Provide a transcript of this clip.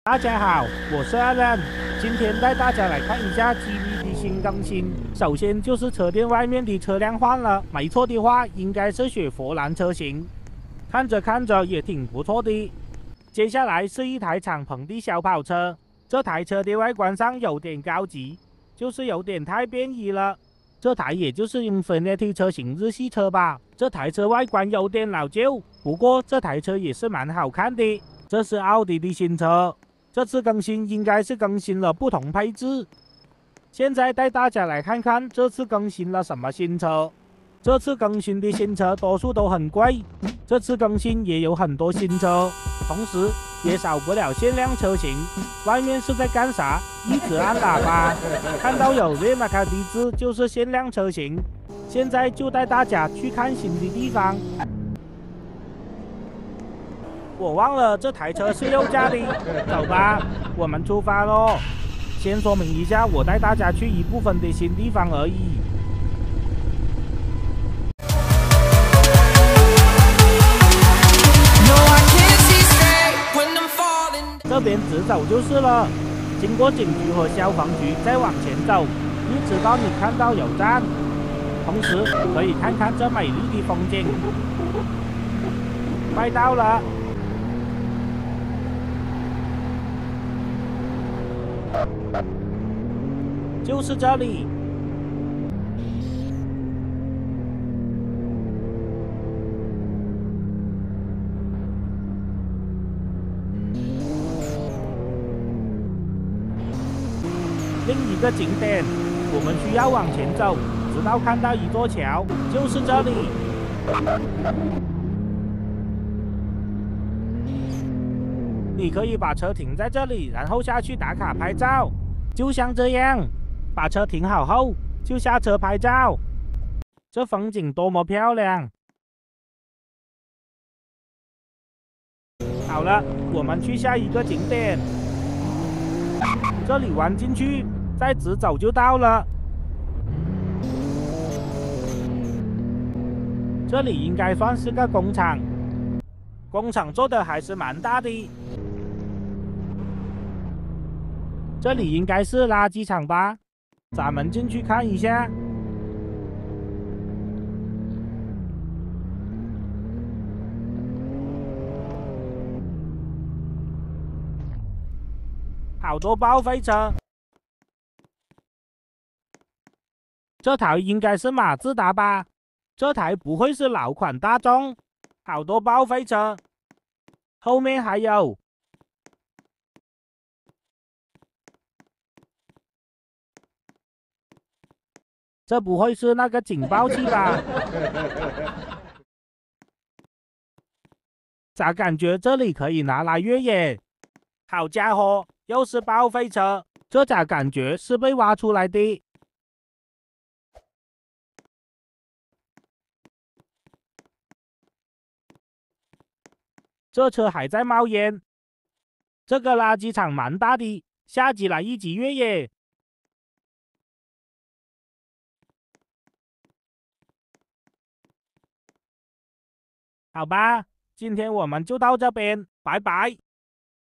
大家好，我是阿任，今天带大家来看一下 GV 的新更新。首先就是车店外面的车辆换了，没错的话应该是雪佛兰车型，看着看着也挺不错的。接下来是一台敞篷的小跑车，这台车的外观上有点高级，就是有点太便宜了。这台也就是 Infiniti 车型日系车吧，这台车外观有点老旧，不过这台车也是蛮好看的。这是奥迪的新车。这次更新应该是更新了不同配置。现在带大家来看看这次更新了什么新车。这次更新的新车多数都很贵，这次更新也有很多新车，同时也少不了限量车型。外面是在干啥？一直按喇叭。看到有瑞马卡的字就是限量车型。现在就带大家去看新的地方。我忘了这台车是右驾的，走吧，我们出发喽。先说明一下，我带大家去一部分的新地方而已。这边直走就是了，经过警局和消防局，再往前走，一直到你看到有站，同时可以看看这美丽的风景。快到了。就是这里。另一个景点，我们需要往前走，直到看到一座桥，就是这里。你可以把车停在这里，然后下去打卡拍照，就像这样。把车停好后，就下车拍照。这风景多么漂亮！好了，我们去下一个景点。这里弯进去，再直走就到了。这里应该算是个工厂，工厂做的还是蛮大的。这里应该是垃圾场吧？咱们进去看一下。好多报废车。这台应该是马自达吧？这台不会是老款大众。好多报废车。后面还有。这不会是那个警报器吧？咋感觉这里可以拿来越野？好家伙，又是报废车，这咋感觉是被挖出来的？这车还在冒烟。这个垃圾场蛮大的，下集来一集越野。好吧，今天我们就到这边，拜拜。